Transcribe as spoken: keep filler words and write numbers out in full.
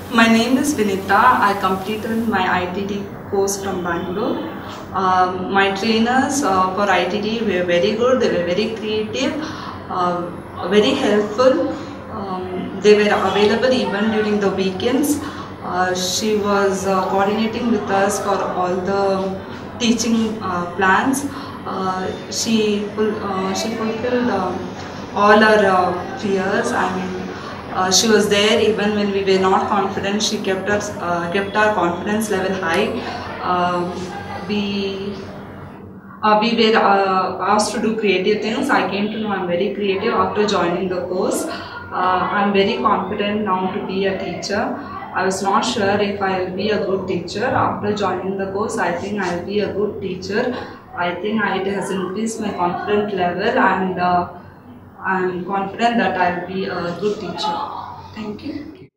My name is Vinitha. I completed my I T D course from Bangalore. Um, my trainers uh, for I T D were very good. They were very creative, uh, very helpful. Um, they were available even during the weekends. Uh, she was uh, coordinating with us for all the teaching uh, plans. Uh, she ful uh, she fulfilled um, all our uh, fears. I mean, uh, she was there even when we were not confident. She kept us, uh, kept our confidence level high. Um, we uh, we were uh, asked to do creative things. I came to know I'm very creative after joining the course. Uh, I'm very confident now to be a teacher. I was not sure if I'll be a good teacher. After joining the course, I think I'll be a good teacher. I think I, it has increased my confidence level, and uh, I'm confident that I'll be a good teacher. Thank you.